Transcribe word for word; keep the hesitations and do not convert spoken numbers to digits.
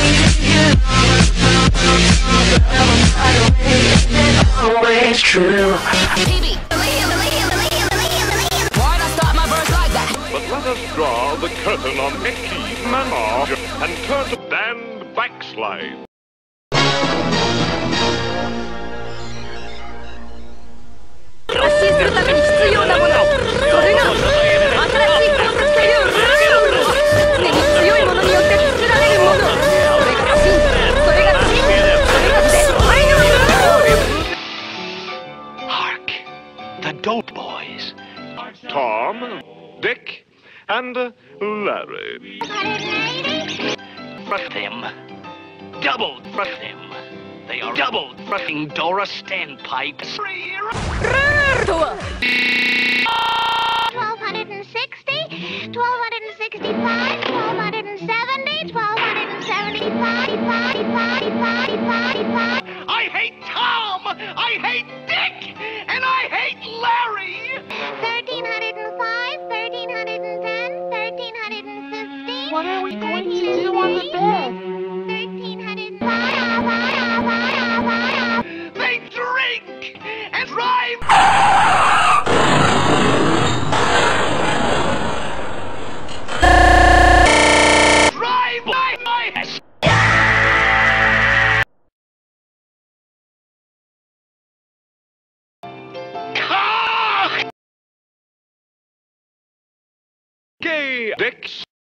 Always true. Why'd I start my verse like that? But let us draw the curtain on Mickey's menage and turn to band Backslide. Hark, the Dope Boys. Tom, Dick, and uh, Larry. Brush them. Double brush them. They are double brushing Dora standpipes. twelve sixty, twelve sixty-five, twelve seventy, twelve seventy-five, I hate Tom! I hate Dick! And I hate Larry! thirteen oh five, thirteen ten, thirteen fifty. What are we going to do on the bed? thirteen oh five. They drink and drive! Drive my ass! Gay Dick's